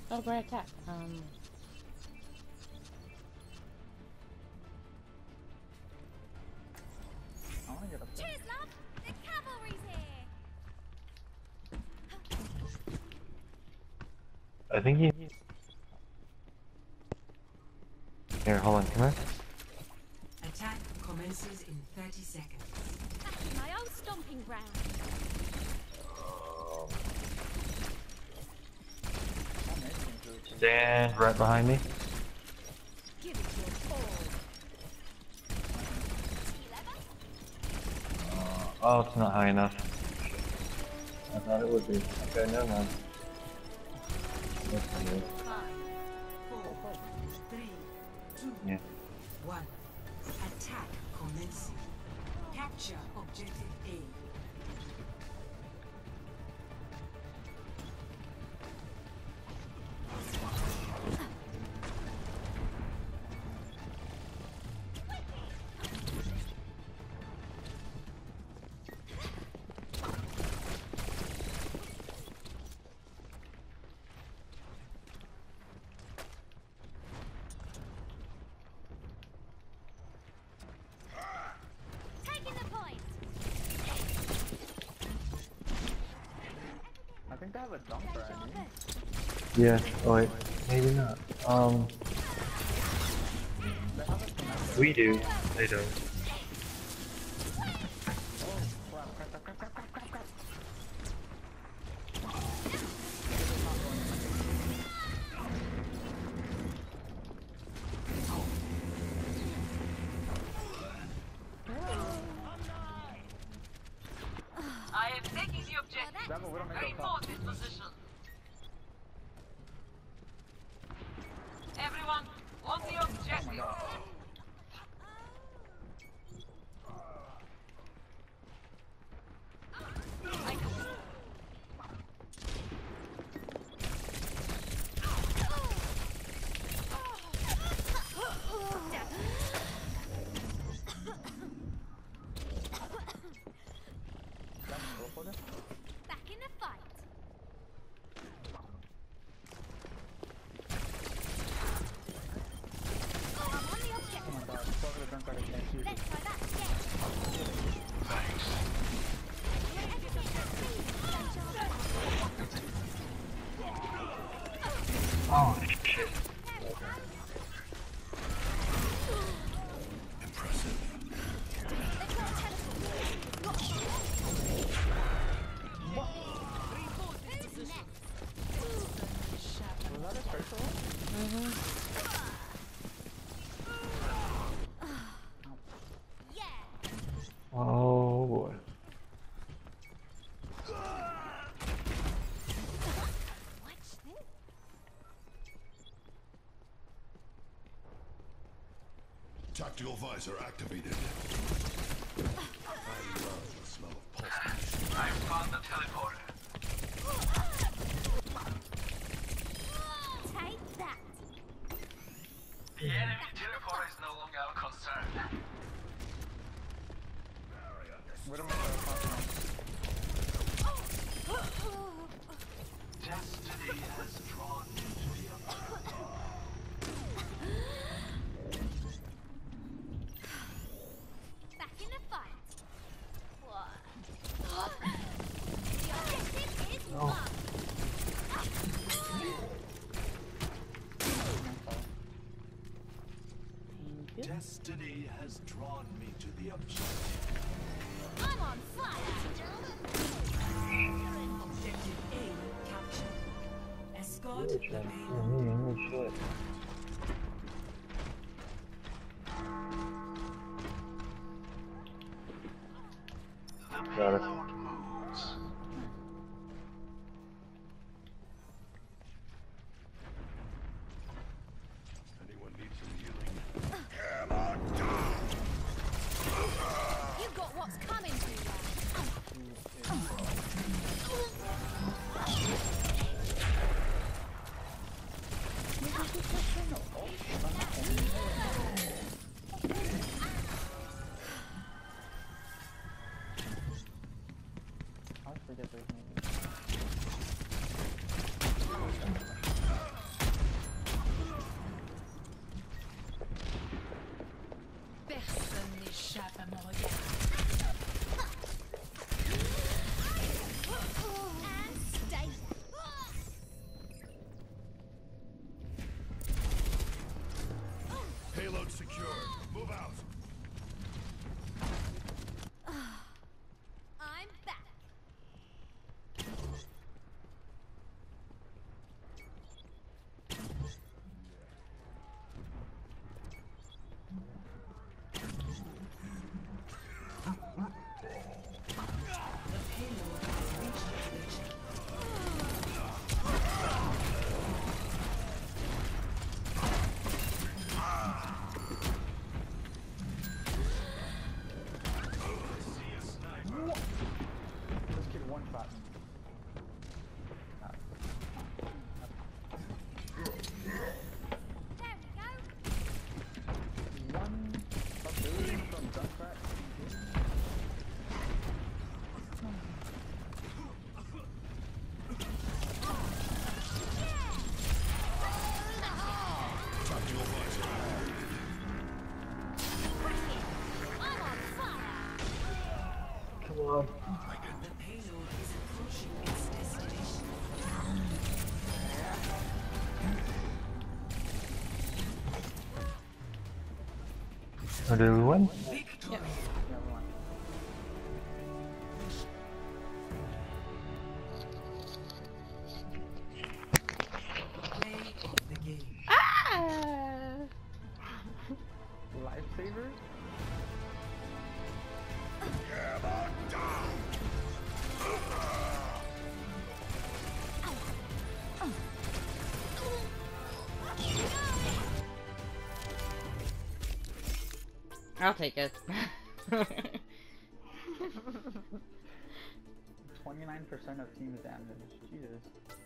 Oh, great attack. I wanna get up there. Cheers, love! The cavalry's here! I think he. Here, hold on, come here. Attack commences in 30 seconds. Back in my old stomping ground. Stand right behind me. Give it your all. Oh, it's not high enough. I thought it would be. Okay, never mind. That's not good. 5, 4, 3, 2, Yeah. 1. Attack commencing. Capture objective A. Taking the point. I think they have a jumper, I mean. Yeah. Oh wait, maybe not. They have a connector. We do. They don't. Oh, crap, crap, crap, crap, crap, crap, crap, crap. I am taking the objective. Devil, we don't make a Reinforce this position. Everyone, on the objective. Go for it. Back in the fight. I'm on the Oh objective. my god, fuck the jumper, I can't shoot Let's it. try that again. Oh shit. Who's next? Was that a special? Yeah. Oh boy. Watch this. Tactical visor activated. I love the smell of pulse. I found the teleporter. Take that. The enemy teleporter is no longer our concern. We don't make a costume. Destiny has drawn me to the objective. Back in the fight. What? The objective is won. Destiny has drawn me to the objective. I'm on fire. Objective A captured. Escort the main. Oh shit. The Got it. payload moves. Anyone need some healing? You've got what's coming to you. secured. Move out. I'm back. The payload has reached destination. This kid one shot me. There we go. One ability from Junkrat. I'm on fire. Come on. The payload is approaching its destination. Oh, did we win? Victory. Never mind. Play of the game. Lifesaver? I'll take it. 29% of team damage. Jesus.